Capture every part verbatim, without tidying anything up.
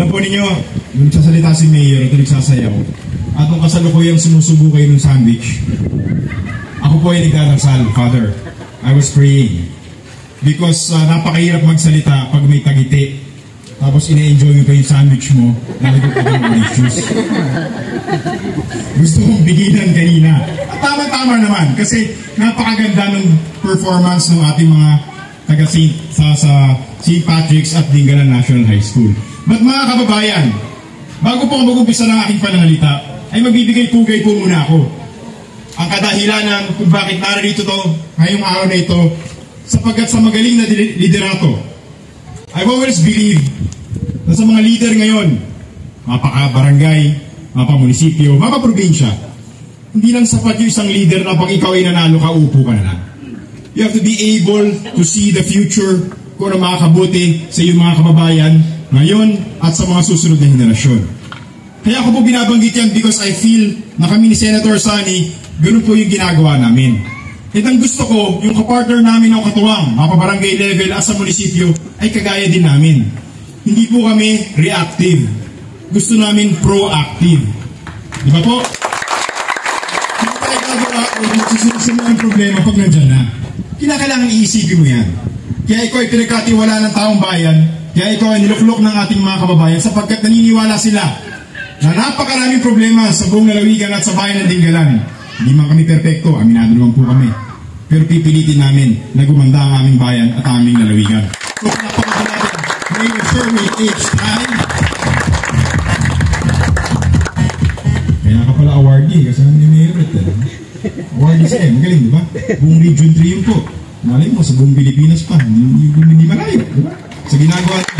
po ninyo, yung nagsasalita si Mayor at nagsasayaw, at nung kasalukuyang sumusubo kayo ng sandwich, ako po ay nagdadasal, Father. I was praying. Because uh, napakahirap magsalita pag may tagiti. Tapos ina-enjoy mo pa yung sandwich mo, nalagay ka ng issues. Gusto kong bigilan kanina. At tama-tama naman, kasi napakaganda ng performance ng ating mga taga Saint sa, sa Saint Patrick's at Dingalan National High School. But mga kababayan, bago po ako mag-umpisa ng aking pananalita, ay magbibigay-pugay po muna ako. Ang kadahilanan kung bakit narito to ngayong araw na ito, sapagkat sa magaling na liderato. I've always believed na sa mga leader ngayon, mapaka-barangay, mapa-munisipyo, mapa-probinsya, hindi lang sapat yung isang leader na pag ikaw ay nanalo ka, upo ka na lang. You have to be able to see the future kung ano makakabuti sa iyong mga kababayan ngayon at sa mga susunod na henerasyon. Kaya ako po binabanggit yan because I feel na kami ni Senator Sonny, ganun po yung ginagawa namin. At ang gusto ko, yung kapartner namin ng katuwang, mapabarangay level at sa munisipyo, ay kagaya din namin. Hindi po kami reactive. Gusto namin proactive. Di ba po? Hindi tayo gagawa o magsusunod ang problema pag nandyan na. Kinakailangan iisipin mo yan. Kaya ikaw ay pinagkatiwala ng taong bayan, kaya ikaw ay niluklok ng ating mga kababayan sapagkat naniniwala sila na napakaraming problema sa buong lalawigan at sa bayan ng Dingalan. Hindi man kami perfecto, aminado naman po kami. Pero pipilitin namin na gumanda ang aming bayan at aming lalawigan. So, napakaganda natin, Mayor Sherwin H. Time. Kaya ka pala awardee, kasi naman ni Mayor Red. Awardee siya eh, magaling, di ba? Buong Region three yun po. Malay mo, sa buong Pilipinas pa, hindi, hindi, hindi malayo, di ba? Sa ginagawa niya.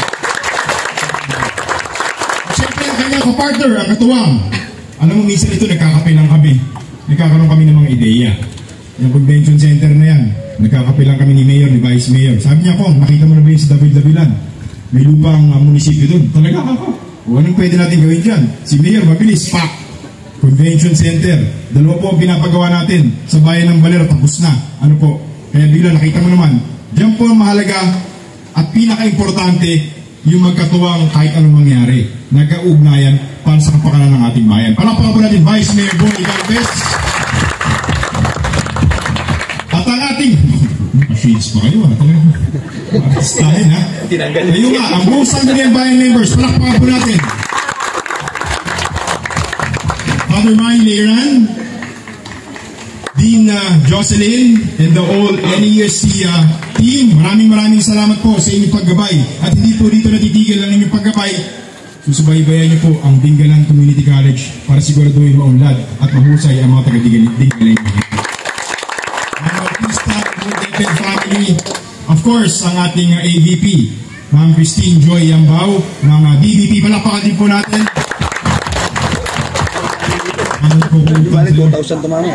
At syempre, ang kanyang kapartner, ang katuwang. Alam mo, minsan ito, nagkakape lang kami. Nagkakaroon kami ng mga ideya. Yung convention center na yan, nagkakape lang kami ni Mayor, ni Vice Mayor. Sabi niya, Kong, nakita mo na ba yun sa Dabil-Dabilan? May lupa ang uh, munisipyo doon. Talaga ako. O anong pwede natin gawin dyan? Si Mayor, mabilis, pak! Convention center. Dalawa po ang pinapagawa natin sa bayan ng Baler, tapos na. Ano po? Kaya bila nakita mo naman, diyan po ang mahalaga at pinaka-importante yung magkatuwang kahit anong mangyari. Nagkaugnayan para sa kapakanan ng ating bayan. Palakpakan po natin, Vice Mayor Bonnie Galvez. At ang ating... Shades pa kayo, ha? Artistahin, ha? Kayo nga, ang buong Sangguniang Bayan members, palakpakan po natin. Father Mine Leiran, Dean uh, Jocelyn, and the whole N E S C uh, team, maraming maraming salamat po sa inyong paggabay. At hindi po dito natitigil ang inyong paggabay. Susubaybayan niyo po ang Dingalan Community College para siguraduhin maunlad at mahusay ang mga taga-Dingalan. Ang artista, David family, of course, ang ating uh, A V P, Ma'am Christine Joy Yambao, ng uh, D B P. Palakpakan din po natin. Balik two thousand tumami.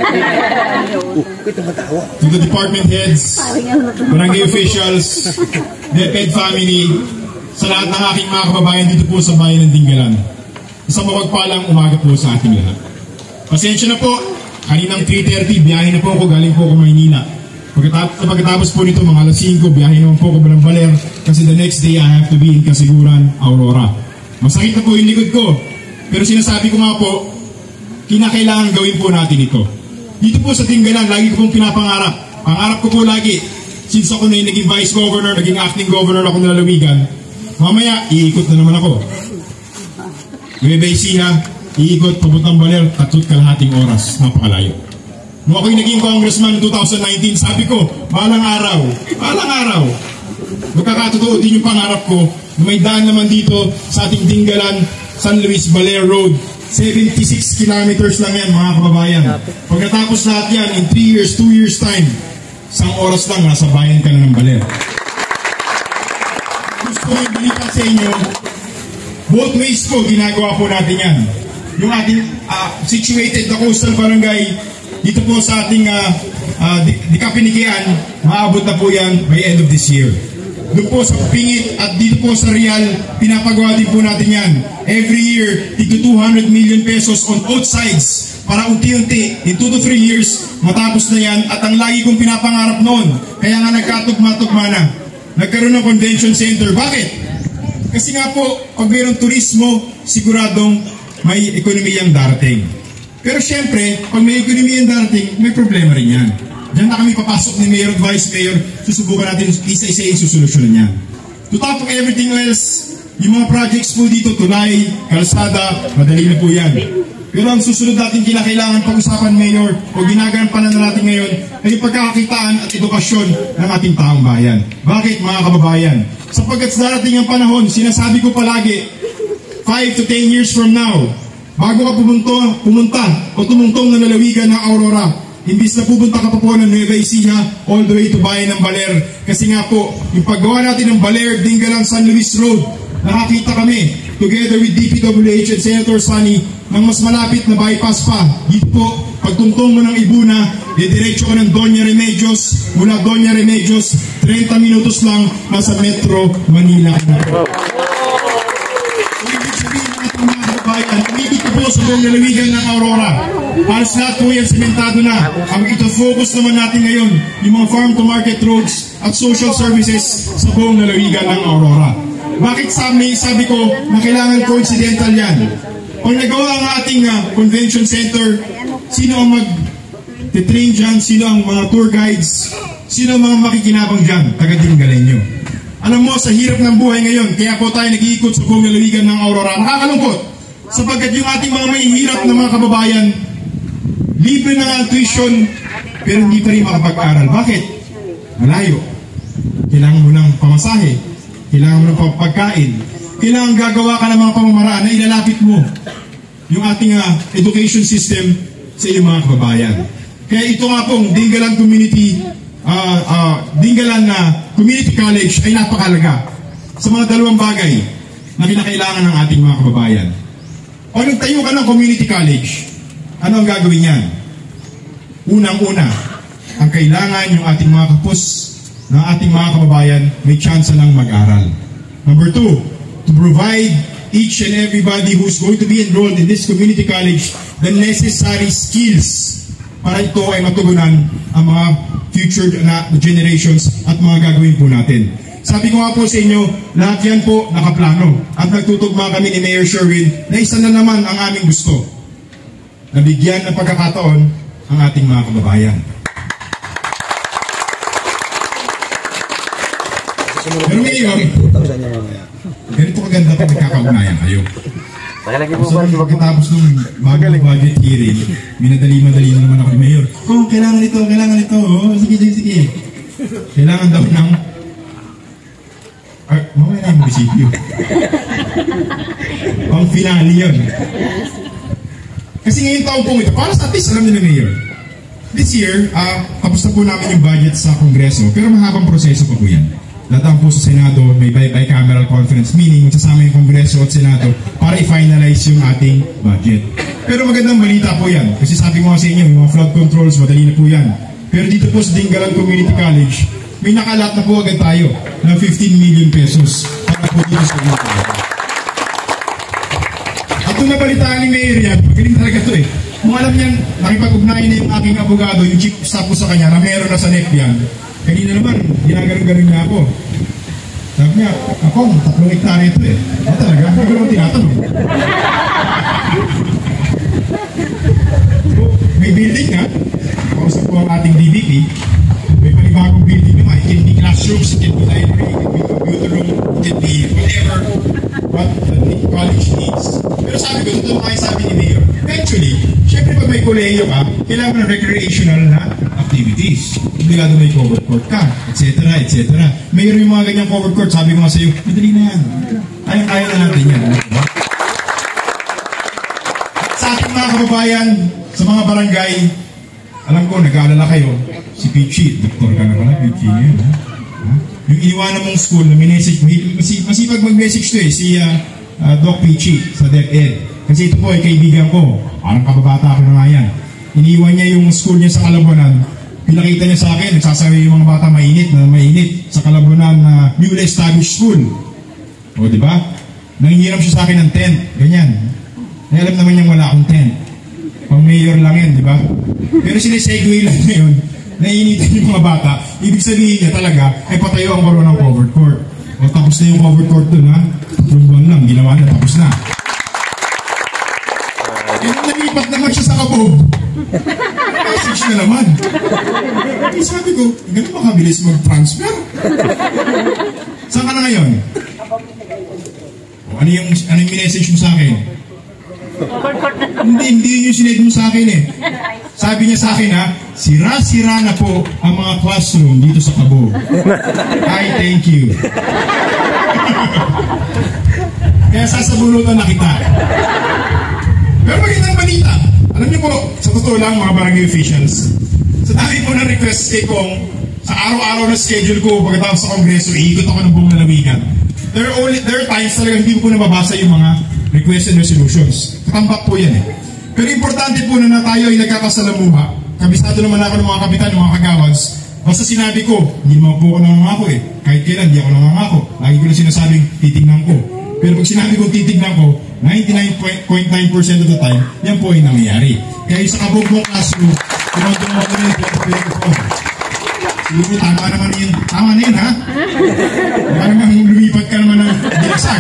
To the department heads, barangay officials, DepEd family, sa lahat ng aking mga kababayan dito po sa bayan ng Dingalan. Isang mapagpalang umaga po sa ating lahat. Pasensya na po, kaninang three thirty, biyahe na po ako, galing po ako Maynila. Pagkatapos, pagkatapos po nito, mga alas singko, biyahe naman po ako ng Baler, kasi the next day I have to be in Kasiguran, Aurora. Masakit na po yung likod ko, pero sinasabi ko nga po, kinakailangan gawin po natin ito. Dito po sa Dingalan, lagi ko pong pinapangarap. Pangarap ko po lagi, since ako na yung naging vice governor, naging acting governor ako ng lalawigan, mamaya, iikot na naman ako. Nueva Ecija, iikot, pabuntang Baler, tatlong kalahating oras, napakalayo. Nung ako'y naging congressman noong two thousand nineteen, sabi ko, balang araw, balang araw, magkakatotoo din yung pangarap ko, na may daan naman dito sa ating Dingalan, San Luis Baler Road. seventy-six kilometers lang yan, mga kababayan. Pagkatapos lahat yan, in three years, two years time, isang oras lang, nasa bayan ka na ng Baler. Gusto ko yung balita sa inyo, both ways po, ginagawa po natin yan. Yung ating uh, situated na coastal barangay, dito po sa ating uh, uh, Dikapinikian, maabot na po yan by end of this year. Doon po sa Pingit at dito po sa Real, pinapagawa din po natin yan. Every year, tigto two hundred million pesos on both sides para unti-unti, in two to three years, matapos na yan. At ang lagi kong pinapangarap noon, kaya nga nagkatugma-tugma na, nagkaroon ng convention center. Bakit? Kasi nga po, pag mayroong turismo, siguradong may ekonomiyang darating. Pero syempre, pag may ekonomiyang darating, may problema rin yan. Diyan na kami papasok ni Mayor at Vice Mayor, susubukan natin isa-isa yung susolusyonan yan. To top of everything else, yung mga projects po dito, tulay, kalsada, madali na po yan. Pero ang susunod natin kinakailangan pag-usapan, Mayor, o ginagampanan na natin ngayon, ay pagkakakitaan at edukasyon ng ating taong bayan. Bakit, mga kababayan? Sapagkat sa darating ang panahon, sinasabi ko palagi, five to ten years from now, bago ka pumunto, pumunta o tumungtong na lalawigan ng Aurora, imbis na pupunta ka pa po ng Nueva Ecija all the way to Bayan ng Baler. Kasi nga po, yung paggawa natin ng Baler, Dingalan, San Luis Road, nakakita kami, together with D P W H and Senator Sani, ng mas malapit na bypass pa. Dito po, pagtungtong mo ng Ibuna, didiretso ka ng Doña Remedios, mula Doña Remedios, thirty minutos lang, nasa Metro Manila. Ibig sabihin ng ating mga kababayan, umibig ko po sa buong lalawigan ng Aurora. Halos lahat po yan sementado na. Ang ito focus naman natin ngayon, yung mga farm-to-market roads at social services sa buong lalawigan ng Aurora. Bakit sabi, sabi ko na kailangan coincidental yan? Pag nagawa ang ating uh, convention center, sino ang mag-train dyan? Sino ang mga tour guides? Sino ang mga makikinabang dyan? Taga-Dingalan nyo. Alam mo, sa hirap ng buhay ngayon, kaya po tayo nag-iikot sa buong lalawigan ng Aurora. Nakakalungkot. Sapagkat yung ating mga mahihirap na mga kababayan, libre na ang tuition, pero hindi pa rin makapag-aral. Bakit? Malayo. Kailangan mo ng pamasahe. Kailangan mo ng pagkain. Kailangan gagawa ka ng mga pamamaraan na ilalapit mo yung ating uh, education system sa iyong mga kababayan. Kaya ito nga pong Dingalan Community uh, uh, Dingalan na uh, Community College ay napakalaga sa mga dalawang bagay na kinakailangan ng ating mga kababayan. O nagtayo ka ng community college, ano ang gagawin yan? Unang-una, ang kailangan yung ating mga kapos ng ating mga kababayan may chance lang mag-aral. Number two, to provide each and everybody who's going to be enrolled in this community college the necessary skills para ito ay matugunan ang mga future na generations at mga gagawin po natin. Sabi ko nga po sa inyo, lahat yan po nakaplano at nagtutugma kami ni Mayor Sherwin na isa na naman ang aming gusto. Nabigyan ng pagkakataon ang ating mga kababayan. Pero ngayon, ganito kaganda pag nagkakaunayan kayo. So, pagkatapos ng bagong budget hearing, minadali-madali na naman ako ni Mayor. Oh, kailangan ito, kailangan ito. Oh, sige, sige, sige. Kailangan daw ng... Ah, mamaya na ang munisipyo. Pang finale yun. Kasi ngayon taon po ito, para sa atis, alam niyo na Mayor. This year, uh, tapos na po namin yung budget sa Kongreso, pero mahabang proseso pa po yan. Datang po sa Senado, may bicameral conference, meaning magsasama yung Kongreso at Senado para i-finalize yung ating budget. Pero magandang balita po yan, kasi sabi ko nga sa inyo, yung mga flood controls, madali na po yan. Pero dito po sa Dingalan Community College, may nakalat na po agad tayo ng fifteen million pesos para po dito sa mga. At kung nabalitaan ni Mayor yan, magaling talaga ito eh. Kung alam niyan, nakipag-ugnayan na yung aking abogado, yung chief staff po sa kanya, na meron na sa N E P yan. Kanina naman, ginagaling-galing na ako. Sabi niya, ako, tatlong hektare ito eh. Ano talaga? Hindi ko naman tinatanong. So, may building nga. Kausap ko ang ating D B P. May panibagong building naman. It can be classrooms, it can be library, it can be computer room, it can be whatever what the college needs. Pero sabi ko, totoo kayo sabi ni Mayor. Eventually, syempre pag may kolehiyo ka, kailangan ng recreational na activities. Obligado may covered court ka, et cetera, et cetera. Mayroon yung mga ganyang covered court, sabi ko nga sa iyo, madali na yan. Kaya-kaya na natin yan. Sa ating mga kababayan, sa mga barangay, alam ko, nag-aalala kayo, si Pichi, doktor ka na pala, Pichi ngayon, ha? Ha? Yung iniwanan mong school na minessage, masipag mag-message to eh, si uh, uh, Doc Pichi sa DepEd. Kasi ito po ay kaibigan ko, parang kababata ko na nga yan. Iniwan niya yung school niya sa Kalabunan, pinakita niya sa akin, nagsasabi yung mga bata mainit na mainit sa Kalabunan na uh, newly established school. O, di ba? Nangihiram siya sa akin ng tent, ganyan. Eh, alam naman niyang wala akong tent. Pang mayor lang yan, di ba? Pero sinesegue lang ngayon, naiinitan yung mga bata. Ibig sabihin niya talaga, ay patayo ang karoon ng covered court. O tapos na yung covered court dun, ha? lumipat naman siya sa Kabog. Message na naman. Eh, sabi ko, ganun ba kabilis mag-transfer? Saan ka na ngayon? O, ano yung, ano yung message mo sa akin? Hindi, hindi yun yung sinend mo sa akin eh. Sabi niya sa akin ha, sira-sira na po ang mga classroom dito sa Kabog. Hi, thank you. Kaya sasabunutan na kita. Pero magandang balita. Alam niyo po, sa totoo lang mga barangay officials, sa dami po ng request kay Kong, sa araw-araw na schedule ko pagkatapos sa Kongreso, iikot ako ng buong lalawigan. There are, only, there are times talaga hindi ko po nababasa yung mga requests and resolutions. Katambak po yan eh. Pero importante po na, na tayo ay nagkakasalamuha. Kabisado naman ako ng mga kapitan, ng mga kagawads. Basta sinabi ko, hindi naman po ako nangangako eh. Kahit kailan, hindi ako nangangako. Lagi ko na sinasabing, titignan ko. Pero pag sinabi kong titignan ko, ninety-nine point nine percent of the time, yan po ay nangyayari. Kaya sa Kabog mong kaso, kumagdawa ko na yung twenty twenty-four. Siguro tama naman yun. Tama na yun ha? Baka naman lumipat ka naman ng dilasag.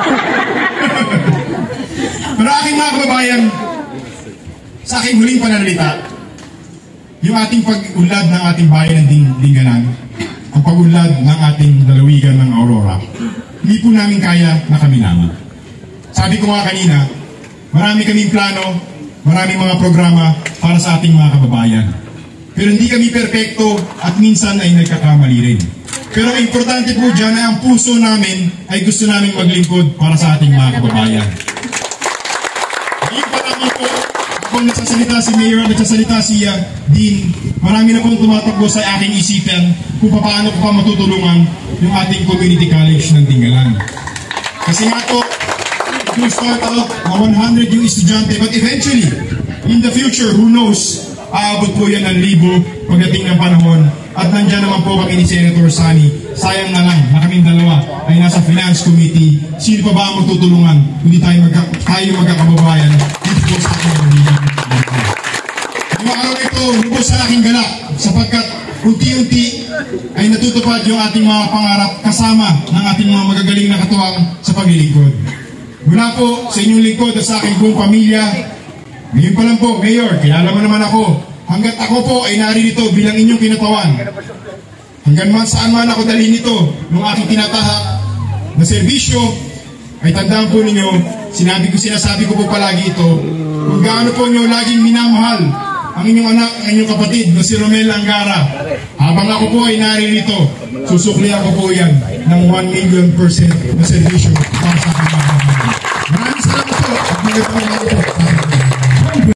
Pero aking mga kababayan, sa aking huling pananalita, yung ating pag-unlad ng ating bayan ng Ding Dingalan, ang pag-unlad ng ating lalawigan ng Aurora, hindi po namin kaya na kami naman. Sabi ko nga kanina, marami kaming plano, marami mga programa para sa ating mga kababayan. Pero hindi kami perpekto at minsan ay nagkakamali rin. Pero ang importante po dyan ay ang puso namin ay gusto namin maglingkod para sa ating mga kababayan. Ngayon pa namin po, kung nagsasalita si Mayor at nagsasalita si uh, Dean, marami na pong tumatakbo sa aking isipan kung paano ko pa matutulungan yung ating community college ng Dingalan. Kasi nga po, it will start out na one hundred yung estudyante, but eventually, in the future, who knows, aabot po yan ng libo pagdating ng panahon. At nandyan naman po kami ni Senator Sani. Sayang na lang na kaming dalawa ay nasa Finance Committee. Sino pa ba ang magtutulungan kundi tayo, magka, tayo magkakababayan dito po sa ating pamilya. Ang mga araw ito, lubos sa aking galak sapagkat unti-unti ay natutupad yung ating mga pangarap kasama ng ating mga magagaling na katuwang sa paglilingkod. Mula po sa inyong lingkod at sa aking buong pamilya, ngayon pa lang po, Mayor, kilala mo naman ako. Hanggat ako po ay naririto bilang inyong kinatawan. Hanggang man saan man ako dalhin nito nung aking tinatahak na serbisyo, ay tandaan po ninyo, sinabi ko, sinasabi ko po palagi ito, kung gaano po nyo laging minamahal ang inyong anak, ang inyong kapatid na si Romel Angara. Habang ako po ay naririto, susuklihan ko po yan ng one million percent na serbisyo para sa aking mga kapatid. Maraming salamat po at magandang araw po.